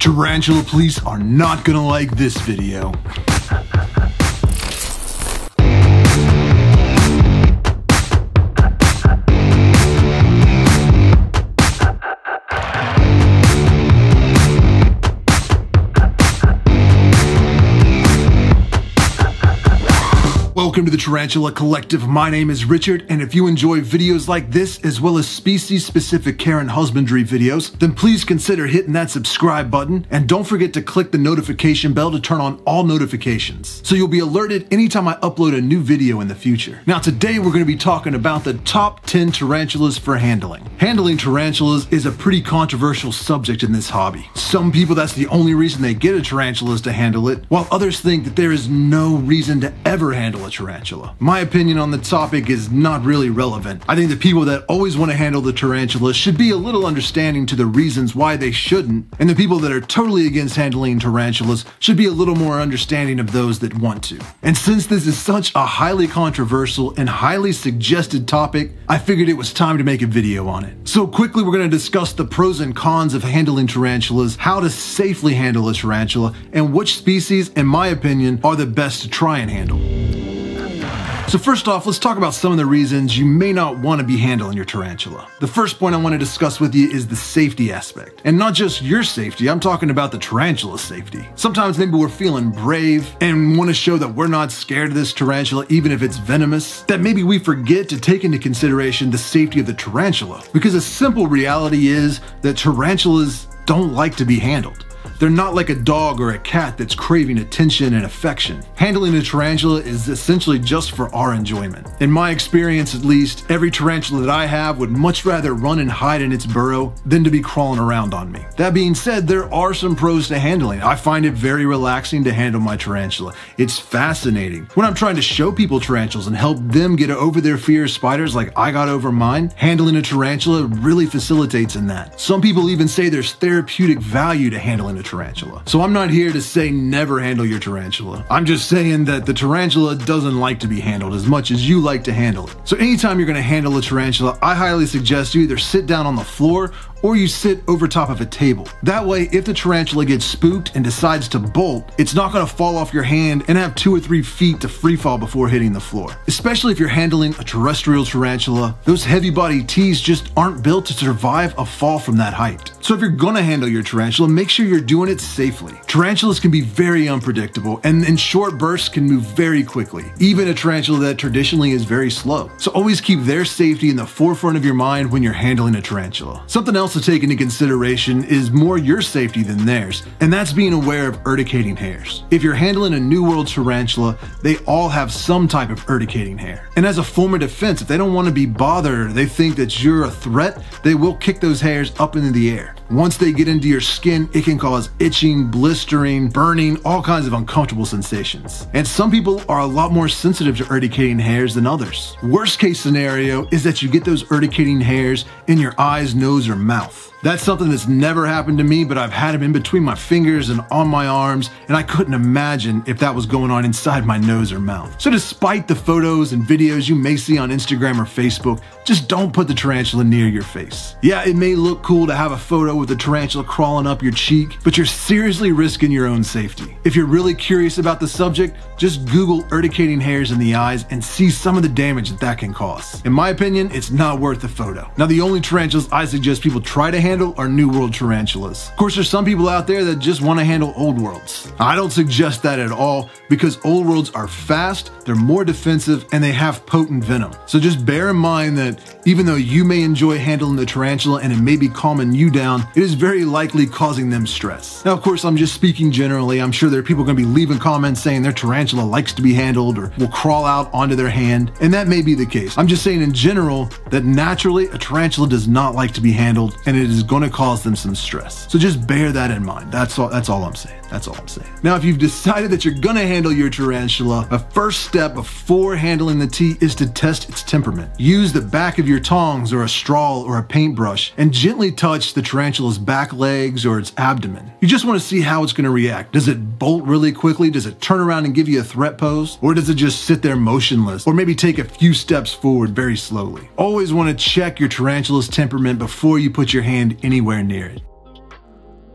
Tarantula police are not gonna like this video. Welcome to the Tarantula Collective. My name is Richard, and if you enjoy videos like this, as well as species-specific care and husbandry videos, then please consider hitting that subscribe button, and don't forget to click the notification bell to turn on all notifications, so you'll be alerted anytime I upload a new video in the future. Now today we're going to be talking about the top 10 tarantulas for handling. Handling tarantulas is a pretty controversial subject in this hobby. Some people, that's the only reason they get a tarantula is to handle it, while others think that there is no reason to ever handle a tarantula. My opinion on the topic is not really relevant. I think the people that always want to handle the tarantula should be a little understanding to the reasons why they shouldn't, and the people that are totally against handling tarantulas should be a little more understanding of those that want to. And since this is such a highly controversial and highly suggested topic, I figured it was time to make a video on it. So quickly we're going to discuss the pros and cons of handling tarantulas, how to safely handle a tarantula, and which species, in my opinion, are the best to try and handle. So first off, let's talk about some of the reasons you may not want to be handling your tarantula. The first point I want to discuss with you is the safety aspect. And not just your safety, I'm talking about the tarantula's safety. Sometimes maybe we're feeling brave and want to show that we're not scared of this tarantula even if it's venomous, that maybe we forget to take into consideration the safety of the tarantula. Because a simple reality is that tarantulas don't like to be handled. They're not like a dog or a cat that's craving attention and affection. Handling a tarantula is essentially just for our enjoyment. In my experience at least, every tarantula that I have would much rather run and hide in its burrow than to be crawling around on me. That being said, there are some pros to handling. I find it very relaxing to handle my tarantula. It's fascinating. When I'm trying to show people tarantulas and help them get over their fear of spiders like I got over mine, handling a tarantula really facilitates in that. Some people even say there's therapeutic value to handling a tarantula. So I'm not here to say never handle your tarantula. I'm just saying that the tarantula doesn't like to be handled as much as you like to handle it. So anytime you're going to handle a tarantula, I highly suggest you either sit down on the floor or you sit over top of a table. That way, if the tarantula gets spooked and decides to bolt, it's not going to fall off your hand and have 2 or 3 feet to free fall before hitting the floor. Especially if you're handling a terrestrial tarantula, those heavy body teeth just aren't built to survive a fall from that height. So if you're gonna handle your tarantula, make sure you're doing it safely. Tarantulas can be very unpredictable and in short bursts can move very quickly, even a tarantula that traditionally is very slow. So always keep their safety in the forefront of your mind when you're handling a tarantula. Something else to take into consideration is more your safety than theirs, and that's being aware of urticating hairs. If you're handling a New World tarantula, they all have some type of urticating hair. And as a form of defense, if they don't want to be bothered or they think that you're a threat, they will kick those hairs up into the air. Once they get into your skin, it can cause itching, blistering, burning, all kinds of uncomfortable sensations. And some people are a lot more sensitive to urticating hairs than others. Worst case scenario is that you get those urticating hairs in your eyes, nose, or mouth. That's something that's never happened to me, but I've had them in between my fingers and on my arms, and I couldn't imagine if that was going on inside my nose or mouth. So despite the photos and videos you may see on Instagram or Facebook, just don't put the tarantula near your face. Yeah, it may look cool to have a photo with the tarantula crawling up your cheek, but you're seriously risking your own safety. If you're really curious about the subject, just Google urticating hairs in the eyes and see some of the damage that can cause. In my opinion, it's not worth the photo. Now, the only tarantulas I suggest people try to handle are New World tarantulas. Of course, there's some people out there that just want to handle Old Worlds. I don't suggest that at all because Old Worlds are fast, they're more defensive, and they have potent venom. So just bear in mind that even though you may enjoy handling the tarantula and it may be calming you down, it is very likely causing them stress. Now, of course, I'm just speaking generally. I'm sure there are people going to be leaving comments saying their tarantula likes to be handled or will crawl out onto their hand, and that may be the case. I'm just saying in general that naturally a tarantula does not like to be handled and it is going to cause them some stress. So just bear that in mind. That's all I'm saying. That's all I'm saying. Now, if you've decided that you're gonna handle your tarantula, a first step before handling the teat is to test its temperament. Use the back of your tongs or a straw or a paintbrush and gently touch the tarantula's back legs or its abdomen. You just want to see how it's gonna react. Does it bolt really quickly? Does it turn around and give you a threat pose? Or does it just sit there motionless? Or maybe take a few steps forward very slowly? Always want to check your tarantula's temperament before you put your hand anywhere near it.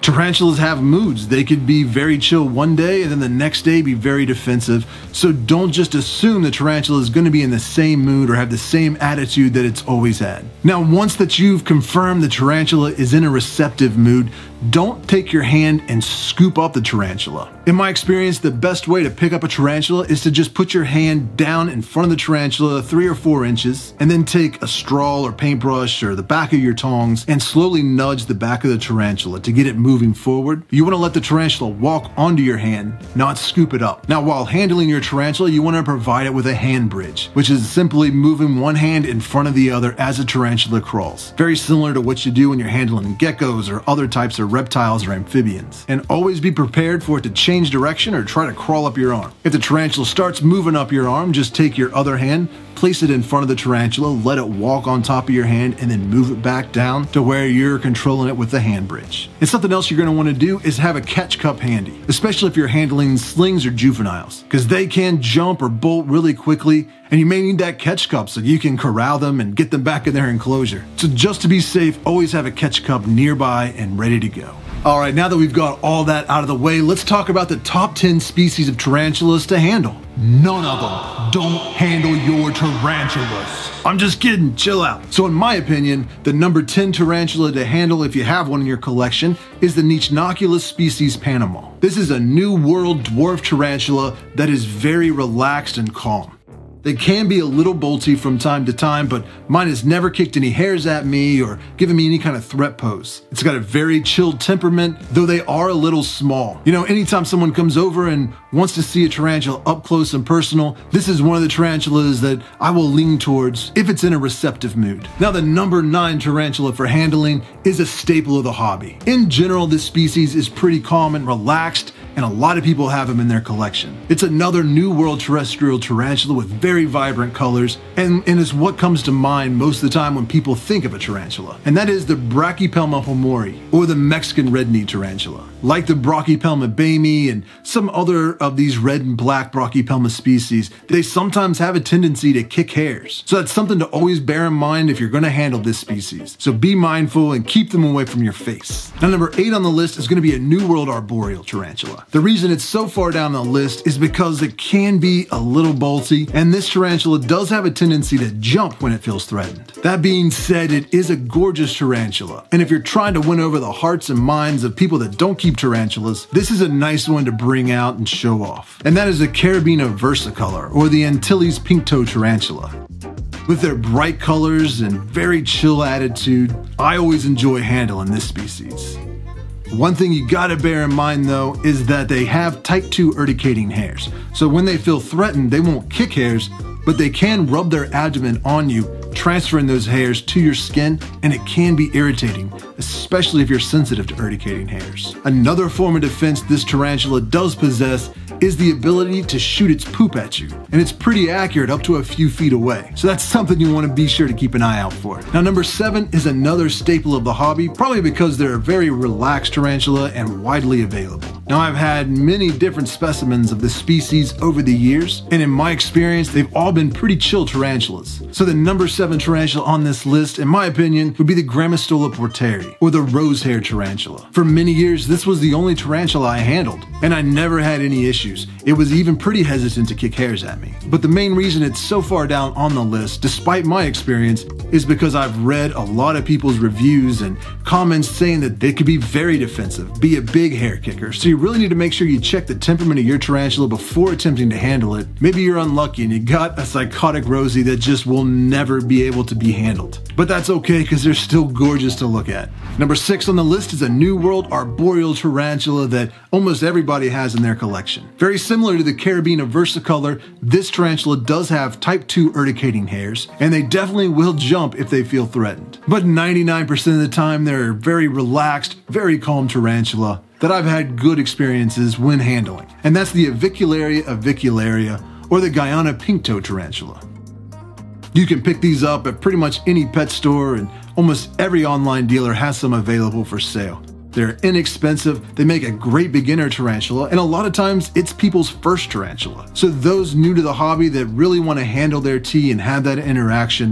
Tarantulas have moods. They could be very chill one day and then the next day be very defensive. So don't just assume the tarantula is going to be in the same mood or have the same attitude that it's always had. Now, once that you've confirmed the tarantula is in a receptive mood, don't take your hand and scoop up the tarantula. In my experience, the best way to pick up a tarantula is to just put your hand down in front of the tarantula 3 or 4 inches and then take a straw or paintbrush or the back of your tongs and slowly nudge the back of the tarantula to get it moving forward. You want to let the tarantula walk onto your hand, not scoop it up. Now, while handling your tarantula, you want to provide it with a hand bridge, which is simply moving one hand in front of the other as a tarantula crawls. Very similar to what you do when you're handling geckos or other types of reptiles or amphibians. And always be prepared for it to change direction or try to crawl up your arm. If the tarantula starts moving up your arm, just take your other hand, place it in front of the tarantula, let it walk on top of your hand, and then move it back down to where you're controlling it with the hand bridge. And something else you're going to want to do is have a catch cup handy, especially if you're handling slings or juveniles, because they can jump or bolt really quickly, and you may need that catch cup so you can corral them and get them back in their enclosure. So just to be safe, always have a catch cup nearby and ready to go. Alright, now that we've got all that out of the way, let's talk about the top 10 species of tarantulas to handle. None of them don't handle your tarantulas. I'm just kidding, chill out. So in my opinion, the number 10 tarantula to handle if you have one in your collection is the Nichnoculus species Panama. This is a New World dwarf tarantula that is very relaxed and calm. They can be a little bolty from time to time, but mine has never kicked any hairs at me or given me any kind of threat pose. It's got a very chilled temperament, though they are a little small. You know, anytime someone comes over and wants to see a tarantula up close and personal, this is one of the tarantulas that I will lean towards if it's in a receptive mood. Now, the number 9 tarantula for handling is a staple of the hobby. In general, this species is pretty calm and relaxed, and a lot of people have them in their collection. It's another New World terrestrial tarantula with very vibrant colors, and is what comes to mind most of the time when people think of a tarantula. And that is the Brachypelma homori, or the Mexican red-knee tarantula. Like the Brachypelma baymii and some other of these red and black Brachypelma species, they sometimes have a tendency to kick hairs. So that's something to always bear in mind if you're going to handle this species. So be mindful and keep them away from your face. Now, number 8 on the list is going to be a New World arboreal tarantula. The reason it's so far down the list is because it can be a little bolty, and this tarantula does have a tendency to jump when it feels threatened. That being said, it is a gorgeous tarantula, and if you're trying to win over the hearts and minds of people that don't keep tarantulas, this is a nice one to bring out and show off. And that is the Carabina versicolor, or the Antilles pink-toe tarantula. With their bright colors and very chill attitude, I always enjoy handling this species. One thing you gotta bear in mind though is that they have type 2 urticating hairs. So when they feel threatened, they won't kick hairs, but they can rub their abdomen on you, transferring those hairs to your skin, and it can be irritating, especially if you're sensitive to urticating hairs. Another form of defense this tarantula does possess is the ability to shoot its poop at you, and it's pretty accurate up to a few feet away. So that's something you want to be sure to keep an eye out for. Now, number 7 is another staple of the hobby, probably because they're a very relaxed tarantula and widely available. Now, I've had many different specimens of this species over the years, and in my experience, they've all been pretty chill tarantulas. So the number 7 tarantula on this list, in my opinion, would be the Grammostola porteri, or the rose-haired tarantula. For many years, this was the only tarantula I handled, and I never had any issues. It was even pretty hesitant to kick hairs at me. But the main reason it's so far down on the list, despite my experience, is because I've read a lot of people's reviews and comments saying that they could be very defensive, be a big hair kicker. So you really need to make sure you check the temperament of your tarantula before attempting to handle it. Maybe you're unlucky and you got a psychotic Rosie that just will never be able to be handled. But that's okay because they're still gorgeous to look at. Number 6 on the list is a New World arboreal tarantula that almost everybody has in their collection. Very similar to the Carabina versicolor, this tarantula does have type 2 urticating hairs, and they definitely will jump if they feel threatened. But 99% of the time, they're a very relaxed, very calm tarantula that I've had good experiences when handling. And that's the Avicularia avicularia, or the Guyana pink-toe tarantula. You can pick these up at pretty much any pet store, and almost every online dealer has some available for sale. They're inexpensive, they make a great beginner tarantula, and a lot of times it's people's first tarantula. So those new to the hobby that really want to handle their tea and have that interaction,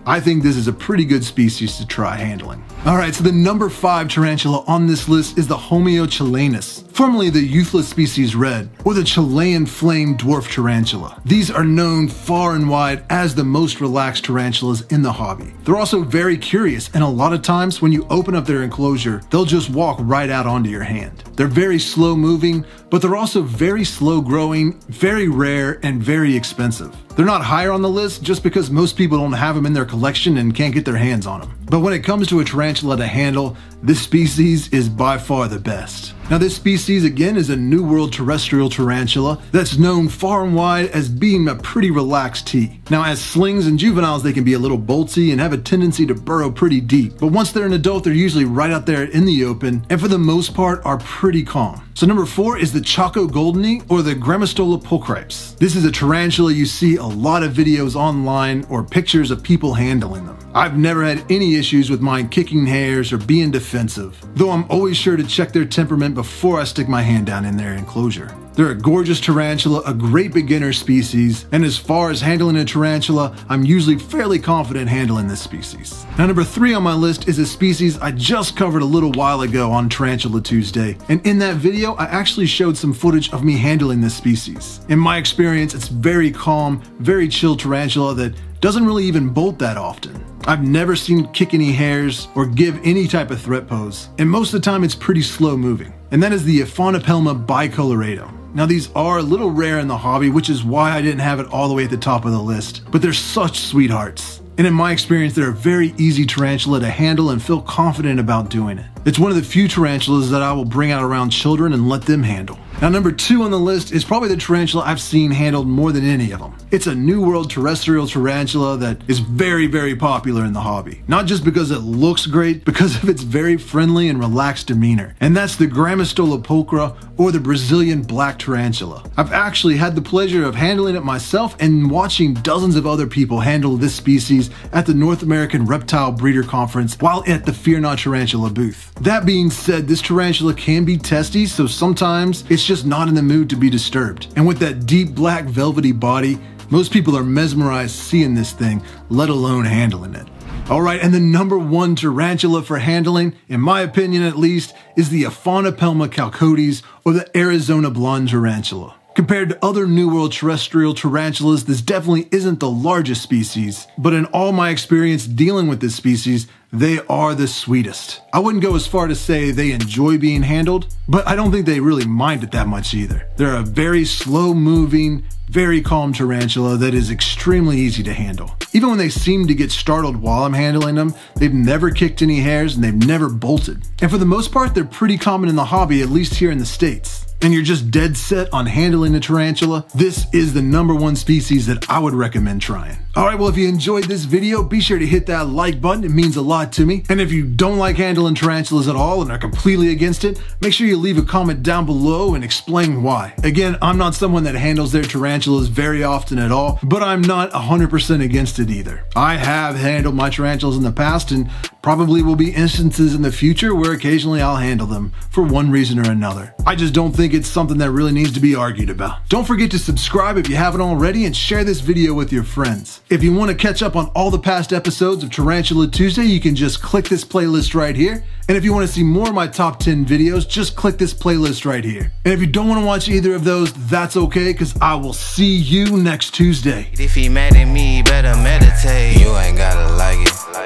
I think this is a pretty good species to try handling. Alright, so the number 5 tarantula on this list is the Homoeochelanus, formerly the Euphlus species red, or the Chilean flame dwarf tarantula. These are known far and wide as the most relaxed tarantulas in the hobby. They're also very curious, and a lot of times when you open up their enclosure, they'll just walk right out onto your hand. They're very slow moving, but they're also very slow growing, very rare, and very expensive. They're not higher on the list just because most people don't have them in their collection and can't get their hands on them. But when it comes to a tarantula to handle, this species is by far the best. Now this species again is a New World terrestrial tarantula that's known far and wide as being a pretty relaxed T. Now as slings and juveniles they can be a little bolty and have a tendency to burrow pretty deep, but once they're an adult they're usually right out there in the open and for the most part are pretty calm. So number 4 is the Chaco goldeni or the Grammostola pulchripes. This is a tarantula you see a lot of videos online or pictures of people handling them. I've never had any issues with mine kicking hairs or being defensive, though I'm always sure to check their temperament before I stick my hand down in their enclosure. They're a gorgeous tarantula, a great beginner species, and as far as handling a tarantula, I'm usually fairly confident handling this species. Now number 3 on my list is a species I just covered a little while ago on Tarantula Tuesday, and in that video I actually showed some footage of me handling this species. In my experience, it's very calm, very chill tarantula that doesn't really even bolt that often. I've never seen it kick any hairs or give any type of threat pose, and most of the time it's pretty slow moving. And that is the Aphonopelma bicolorata. Now these are a little rare in the hobby, which is why I didn't have it all the way at the top of the list, but they're such sweethearts. And in my experience, they're a very easy tarantula to handle and feel confident about doing it. It's one of the few tarantulas that I will bring out around children and let them handle. Now number 2 on the list is probably the tarantula I've seen handled more than any of them. It's a New World terrestrial tarantula that is very, very popular in the hobby. Not just because it looks great, because of its very friendly and relaxed demeanor. And that's the Grammostola pulchra or the Brazilian black tarantula. I've actually had the pleasure of handling it myself and watching dozens of other people handle this species at the North American Reptile Breeder Conference while at the Fear Not Tarantula booth. That being said, this tarantula can be testy, so sometimes it's just not in the mood to be disturbed. And with that deep black velvety body, most people are mesmerized seeing this thing, let alone handling it. Alright, and the number 1 tarantula for handling, in my opinion at least, is the Aphonopelma chalcodes or the Arizona blonde tarantula. Compared to other New World terrestrial tarantulas, this definitely isn't the largest species, but in all my experience dealing with this species, they are the sweetest. I wouldn't go as far to say they enjoy being handled, but I don't think they really mind it that much either. They're a very slow moving, very calm tarantula that is extremely easy to handle. Even when they seem to get startled while I'm handling them, they've never kicked any hairs and they've never bolted. And for the most part, they're pretty common in the hobby, at least here in the States. And you're just dead set on handling a tarantula, this is the number 1 species that I would recommend trying. Alright, well if you enjoyed this video, be sure to hit that like button, it means a lot to me. And if you don't like handling tarantulas at all and are completely against it, make sure you leave a comment down below and explain why. Again, I'm not someone that handles their tarantulas very often at all, but I'm not 100% against it either. I have handled my tarantulas in the past and probably will be instances in the future where occasionally I'll handle them for one reason or another. I just don't think it's something that really needs to be argued about. Don't forget to subscribe if you haven't already and share this video with your friends. If you want to catch up on all the past episodes of Tarantula Tuesday, you can just click this playlist right here. And if you want to see more of my top 10 videos, just click this playlist right here. And if you don't want to watch either of those, that's okay, because I will see you next Tuesday. If he mad at me, better meditate. You ain't gotta like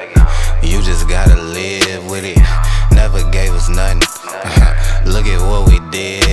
it, you just gotta live with it. Never gave us nothing. Look at what we did.